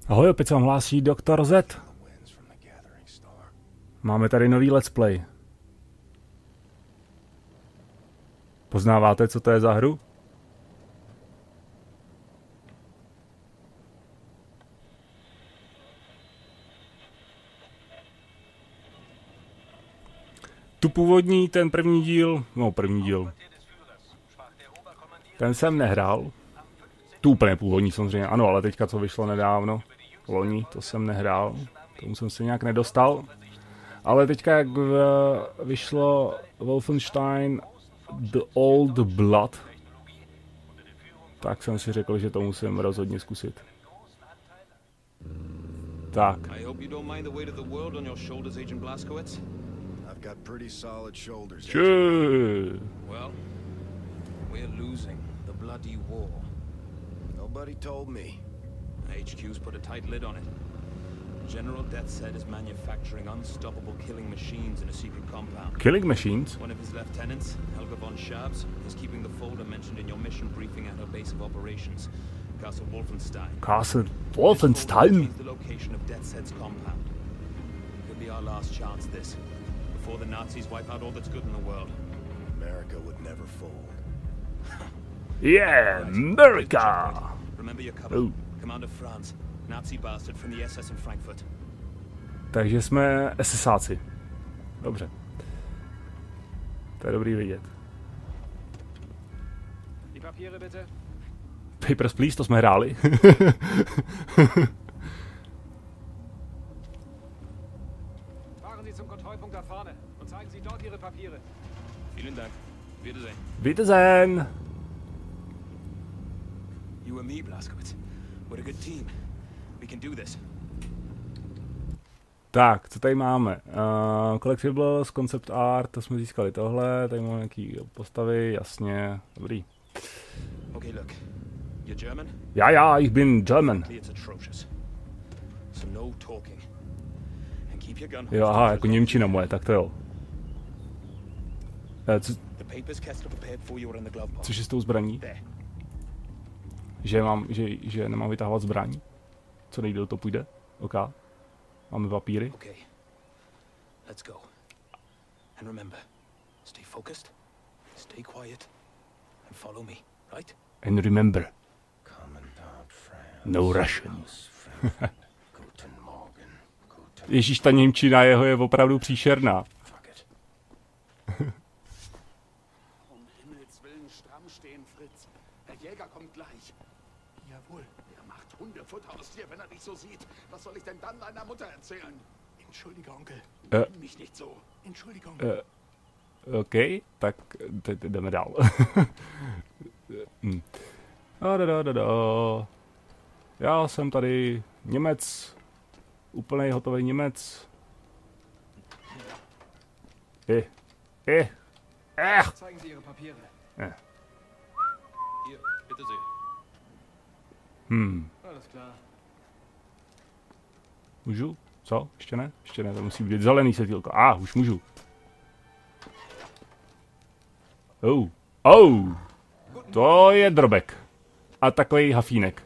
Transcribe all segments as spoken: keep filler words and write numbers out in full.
Ahoj, opět se vám hlásí doktor Z. Máme tady nový let's play. Poznáváte, co to je za hru? Tu původní, ten první díl, no první díl, ten jsem nehrál. Tu úplně původní samozřejmě, ano, ale teďka co vyšlo nedávno, loni, to jsem nehrál, tomu jsem se nějak nedostal. Ale teďka jak vyšlo Wolfenstein The Old Blood, tak jsem si řekl, že to musím rozhodně zkusit. Tak. Ču. Nobody told me. H Q's put a tight lid on it. General Deathshead is manufacturing unstoppable killing machines in a secret compound. Killing machines? One of his lieutenants, Helga von Schabs, is keeping the folder mentioned in your mission briefing at her base of operations, Castle Wolfenstein. Castle Wolfenstein? The location of Deathshead's compound. Could be our last chance, this, before the Nazis wipe out all that's good in the world. America would never fold. Yeah, America! Remember your cover. Oh. Commander Franz, Nazi bastard from the S S in Frankfurt. Takže jsme esesáci. Dobře. To je dobrý vidět. Papers, please, to jsme hráli. Fahren Sie zum Kontrollpunkt da vorne und zeigen Sie dort Ihre Papiere. Vielen Dank. Wiedersehen. Wiedersehen. You and me, Blazkowicz. We're a good team. We can do this. Tak, co tady máme? Uh, Collectibles, Concept Art, to jsme získali tohle, tady máme nějaký postavy, jasně, dobrý. Okay, look. You're German? Já, já, ich bin German. It's atrocious. So no talking. And keep your gun. Jo, aha, jako němčina moje, tak to jo. Uh, co, což je s tou zbraní? Že, mám, že, že nemám vytahovat zbraň? Co nejdýl to půjde? OK. Máme papíry. Okay. Let's go. And remember, stay focused, stay quiet, and follow me, right? And remember, no Russians. Ježíš, ta němčina jeho je opravdu příšerná. Hundefutter aus dir, wenn er dich so sieht. Was soll ich denn dann deiner Mutter erzählen? Entschuldige, Onkel. Äh, mich nicht so. Entschuldigung. Äh, OK, tak jdeme dál. hm. da, da, da, da. Já jsem tady Němec. Úplnej hotový Němec. Eh. Eh. Eh. Zeigen Sie Ihre Papiere. Eh. Hier, bitte sehr. Hmm. Alles klar. Můžu? Co? Ještě ne? Ještě ne, to musí být zelený světýlko. A, ah, už můžu. Oh. Oh. To je drobek. A takový hafínek.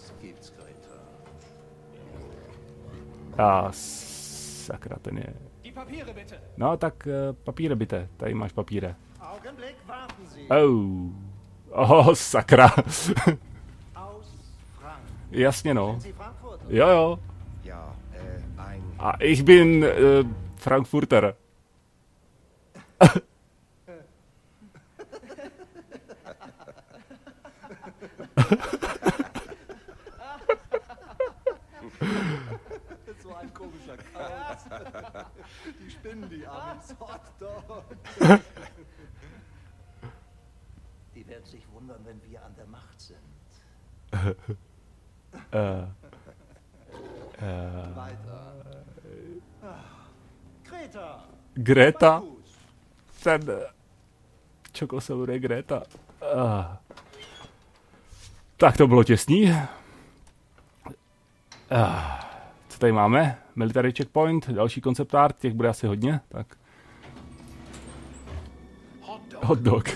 A sakra, ten je... No tak uh, papíre byte. Tady máš papíre. Oh. Oh, sakra. Jasně no. Jo jo. A ich bin uh, Frankfurter. So ein komischer Kauz. Die spinnen die Amis. Die werden sich wundern, wenn wir an der Macht sind. uh. Uh. Greta. Greta? Ten... Čokol se jmenuje Greta. Uh. Tak to bylo těsný. Uh. Co tady máme? Military checkpoint, další concept art, těch bude asi hodně, tak. Hot dog.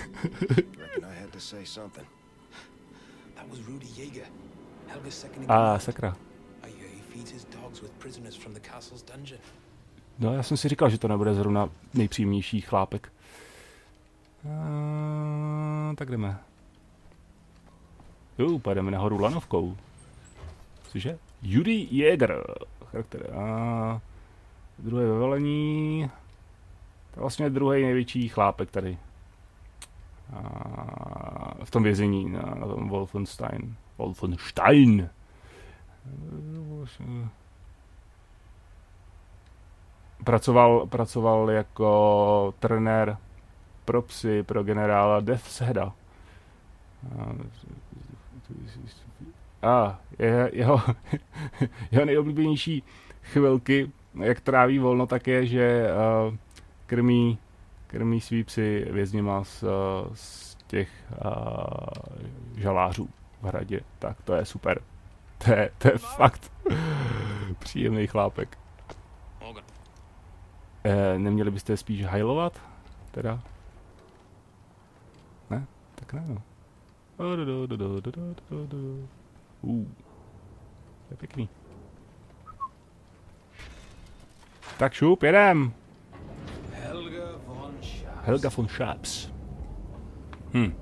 That was Rudy Jaeger, Helga's second in Ah, command. sakra. Are you No, já jsem si říkal, že to nebude zrovna nejpříjemnější chlápek. A, tak jdeme. Jo, pojedeme nahoru lanovkou. Cože? Judy Jäger. Charakter. A druhé ve velení. To je vlastně druhý největší chlápek tady. A v tom vězení na, na tom Wolfenstein. Wolfenstein. Pracoval, pracoval jako trenér pro psy, pro generála Deathheada. A je, jeho, jeho nejoblíbenější chvilky, jak tráví volno, tak je, že uh, krmí, krmí svý psy vězněma z, z těch uh, žalářů v hradě. Tak to je super. To je, to je fakt příjemný chlápek. E, neměli byste spíš hajlovat? Teda? Ne? Tak ne, no. Uh, to je pěkný. Tak šup, jedem! Helga von Schaps. Helga von Schaps. Hm.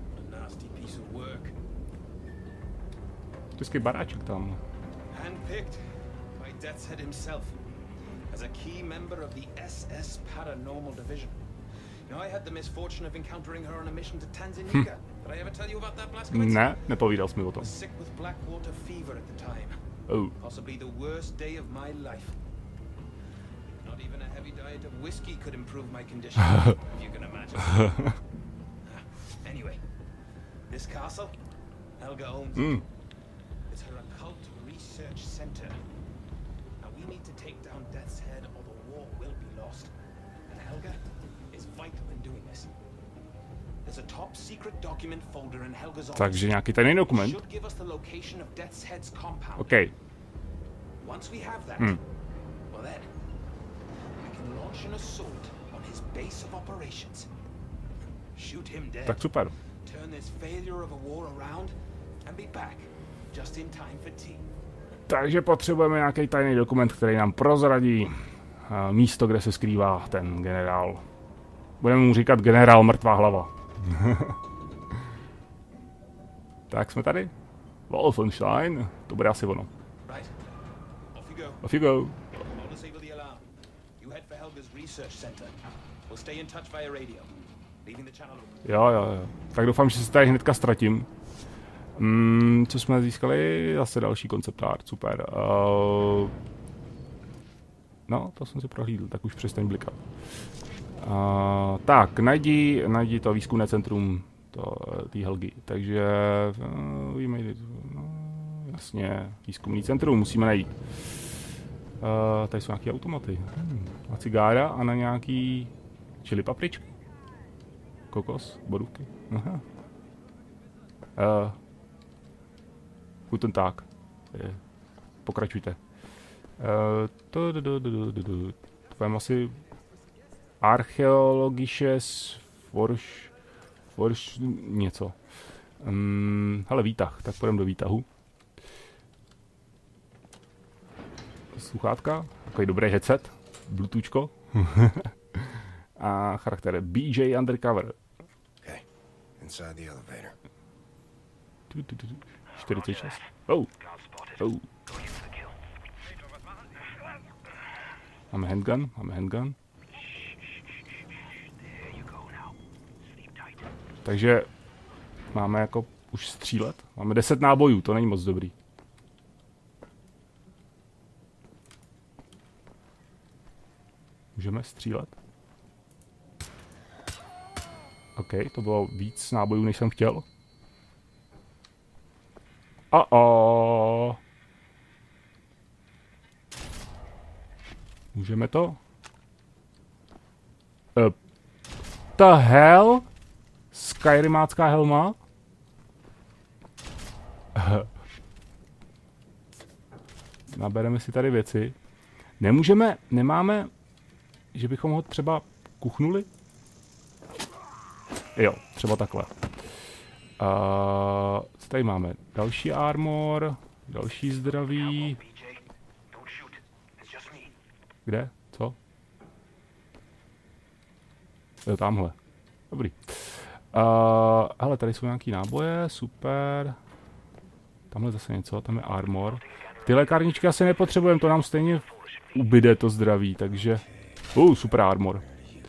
Vždycky baráček tam. Handpicked by Death's Head himself as a key member of the S S Paranormal Division. You know, I had the misfortune of encountering her on a mission to Tanzania. Did I ever tell you about that, Blazkowicz? Ne, nepovídal jsi mi o tom. I was sick with Blackwater fever at the time. Oh. Possibly the worst day of my life. Not even a heavy diet of whiskey could improve my condition, if you can imagine. Anyway, this castle, Helga owns it. Mm. It's her occult research center. Now we need to take down Death's Head or the war will be lost. And Helga is vital in doing this. There's a top secret document folder in Helga's office. Takže nějaký tajný dokument. Should give us the location of Death's Head's compound. Okay. Once we have that, Hmm. well then, we can launch an assault on his base of operations. Shoot him dead. Tak super. Turn this failure of a war around and be back just in time for tea. Takže potřebujeme nějaký tajný dokument, který nám prozradí uh, místo, kde se skrývá ten generál. Budeme mu říkat generál mrtvá hlava. Tak jsme tady. Wolfenstein. To bude asi ono. Right. Off you go. Off you go. I'll disable the alarm. You head for Helga's research center. We'll stay in touch via radio. Leaving the channel open. Jo, jo, jo. Tak doufám, že se tady hnedka ztratím. Mm, co jsme získali? Zase další koncept art, super. Uh, no, to jsem si prohlídl, tak už přestaň blikat. Uh, tak, najdi, najdi to výzkumné centrum té Helgy. Takže uh, víme, no, jasně, výzkumný centrum musíme najít. Uh, tady jsou nějaké automaty. Hmm, a cigára a na nějaký čili papričky. Kokos, borůvky. Aha. Uh, Guten Tag. Pokračujte. Uh, to je asi archeologisches Forsch, Forsch něco. Um, hele, výtah. Tak půjdeme do výtahu. Sluchátka. Takový dobrý headset. Bluetoothko. A charakter B J Undercover. Okay. Inside the elevator. čtyřicet šest. Oh. Oh. Máme handgun, máme handgun. Takže máme jako už střílet. Máme deset nábojů, to není moc dobrý. Můžeme střílet. OK, to bylo víc nábojů, než jsem chtěl. Uh-oh. Můžeme to? Uh, the hell? Skyrimácká helma? Nabereme si tady věci. Nemůžeme, nemáme, že bychom ho třeba kuchnuli? Jo, třeba takhle. Uh, co tady máme? Další armor, další zdraví. Kde? Co? Jo, tamhle. Dobrý. Uh, hele, tady jsou nějaký náboje, super. Tamhle zase něco, tam je armor. Ty lékárničky asi nepotřebujeme, to nám stejně ubyde to zdraví, takže... Uh, super armor.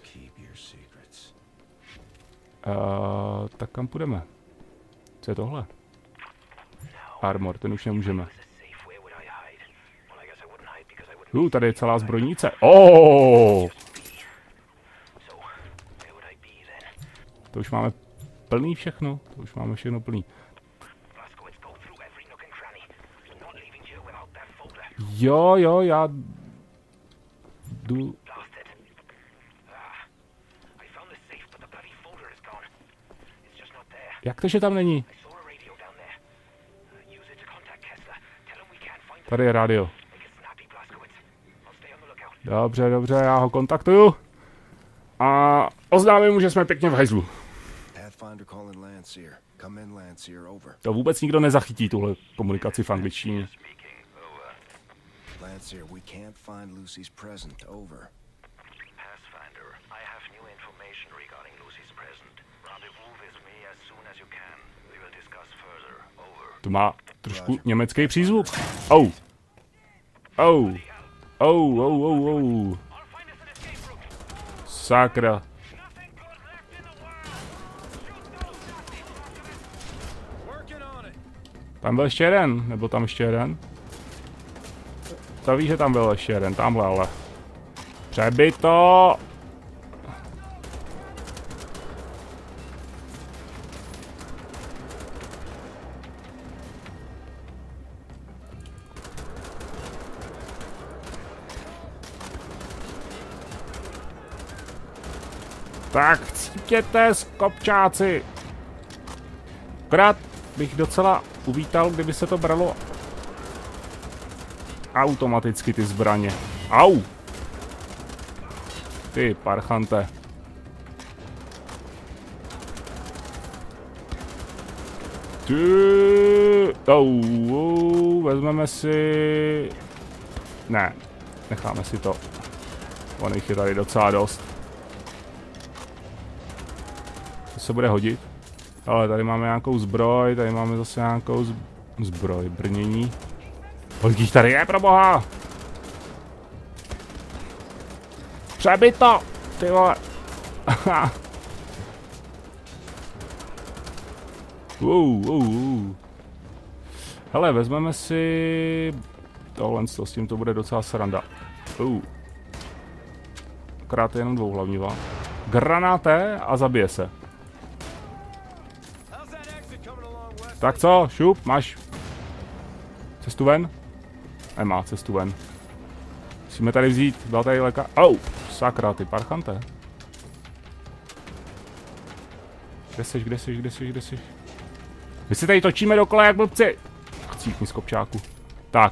Uh, tak kam půjdeme? Co je tohle? Armor, ten už nemůžeme. Uh, tady je celá zbrojnice. Oh! To už máme plný všechno. To už máme všechno plný. Jo, jo, já... Jdu... Jak to, že tam není? Tady je rádio. Dobře, dobře, já ho kontaktuju. A oznámím mu, že jsme pěkně v hajzlu. To vůbec nikdo nezachytí, tuhle komunikaci v angličtině. Lancier, we can't find Lucy's present. Over. Pathfinder, I have new information regarding Lucy's present. Rendezvous with me as soon as you can. We will discuss further. Over. To má trošku německý přízvuk. Oh. Oh. Oh, oh, oh, oh. Sakra. Tam byl ještě jeden, nebo tam ještě jeden? To ví, že tam byl ještě jeden, tamhle ale. Přebito! Tak, cípěte, skopčáci! Akorát bych docela uvítal, kdyby se to bralo automaticky ty zbraně. Au! Ty parchante. Ty... Oh, vezmeme si... Ne, necháme si to. On jich je tady docela dost. To se bude hodit. Ale tady máme nějakou zbroj, tady máme zase nějakou z... zbroj, brnění. Kolik jich tady je, proboha? Přebít to! Ty vole. uh, uh, uh. Hele, vezmeme si... Tohle, s tím to bude docela sranda. Uh. Akorát je jenom dvou hlavniva. Granáte a zabije se. Tak co, šup, máš cestu ven? Nemá cestu ven. Musíme tady vzít, byla tady léka. Au, sakra, ty parchante. Kde jsi, kde jsi, kde jsi, kde jsi? My si tady točíme dokola jak blbci. Chcípni z kopčáku. Tak.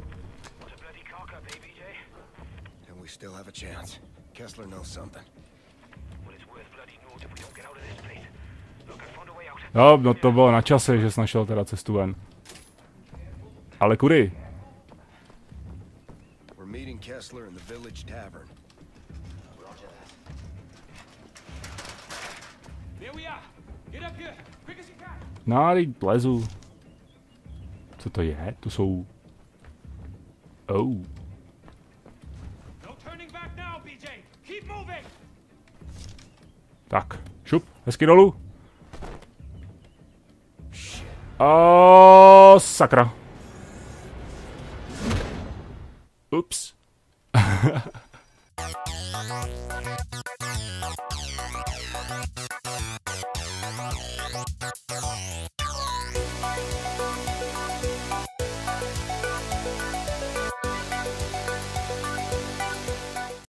No, no to bylo na čase, že jsi našel teda cestu ven. Ale kudy? No, teď lezu. Co to je? To jsou... Oh. Tak, šup, hezky dolů. Oh, sakra. Ups.